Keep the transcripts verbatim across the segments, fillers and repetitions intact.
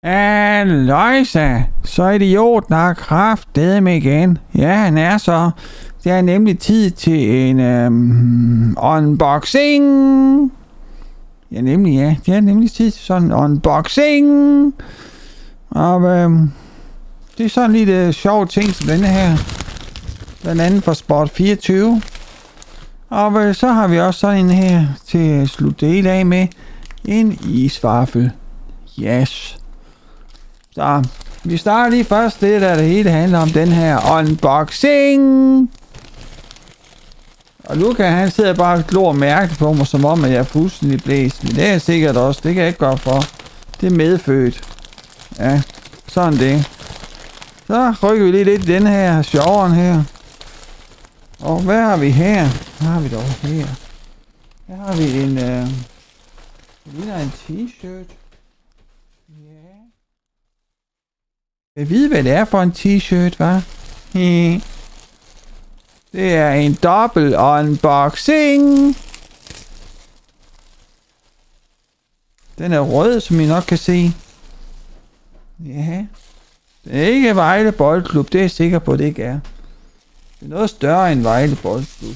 Aloysa, så idioten har kraftedeme igen. Ja, han er så. Det er nemlig tid til en øhm, unboxing. Ja, nemlig ja. Det er nemlig tid til sådan en unboxing. Og øhm, det er sådan lidt øh, sjove ting som denne her. Blandt andet fra Sport fireogtyve. Og øh, så har vi også sådan en her til at slutte det hele af med. En isvaffel. Yes. Så vi starter lige først det, der det hele handler om den her unboxing. Og Luca, han sidder bare og glor mærkeligt på mig, som om at jeg er fuldstændig blæst. Men det er sikkert også. Det kan jeg ikke gøre for. Det er medfødt. Ja, sådan det. Så rykker vi lige lidt i den her sjoveren her. Og hvad har vi her? Hvad har vi dog her? Her har vi en... Øh, det ligner en t-shirt. Ja. Jeg ved, hvad det er for en t-shirt, hva'? Det er en dobbelt unboxing. Den er rød, som I nok kan se. Ja. Det er ikke Vejle Boldklub, det er jeg sikker på, det ikke er. Det er noget større end Vejle Boldklub.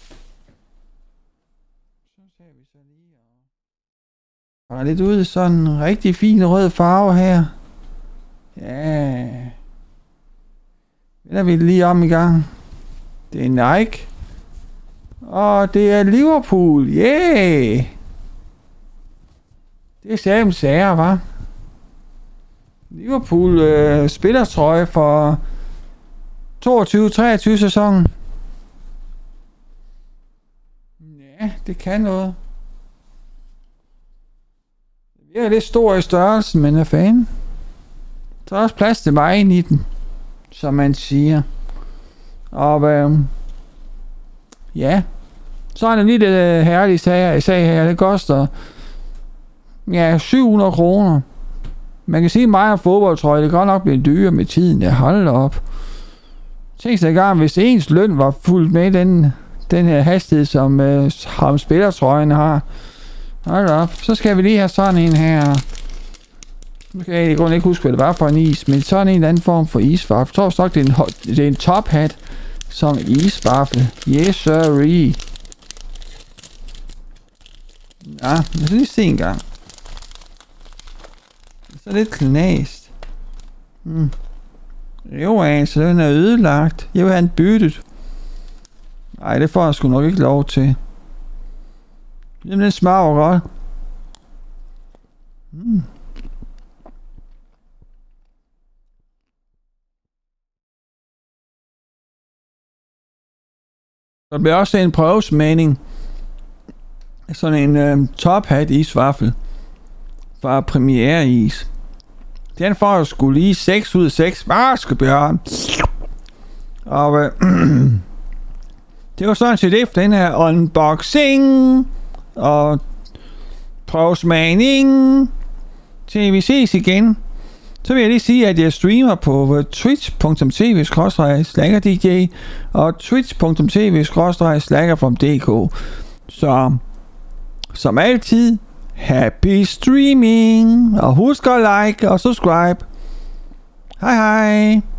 Så ser vi så lige og... Der er lidt ud i sådan en rigtig fin rød farve her. Ja. Den er vi lige om i gang. Det er Nike. Og det er Liverpool. Yeah! Det er Sam Sager, hva'? Liverpool øh, spillertrøje for toogtyve treogtyve sæsonen. Ja, det kan noget. Det er lidt stor i størrelsen, men er fan. Der er også plads til mig ind i den, som man siger. Og øh, ja, så er der lige det øh, herlige sag, sag her. Det koster ja, syv hundrede kroner. Man kan sige mig og fodboldtrøje, det kan godt nok blive dyre med tiden. Jeg holder op. Tænk sig gang, hvis ens løn var fuldt med den, den her hastighed, som øh, ham spillertrøjen har. Hold op. Så skal vi lige have sådan en her. Nu kan jeg ikke huske, hvad det var for en is, men sådan en eller anden form for isvaffel. Jeg tror nok, det er en, det er en top hat som isvaffel. Yes, sirree. Ja, lad os lige se en gang. Så lidt knæst. Hmm. Jo, altså, den er ødelagt. Jeg vil have den byttet. Nej, det får jeg sgu nok ikke lov til. Jamen, den smager godt. Hmm. Der bliver også en prøvesmagning. Sådan en øh, top hat isvaffel. Fra Premiere Is. Den får jeg sgu lige seks ud af seks. Vaskebjørn. Og øh, det var sådan set efter den her unboxing. Og prøvesmagning. Til vi ses igen. Så vil jeg lige sige, at jeg streamer på twitch punktum tv skråstreg slacker d j og twitch punktum tv skråstreg slacker from d k. Så som altid, happy streaming! Og husk at like og subscribe. Hej hej!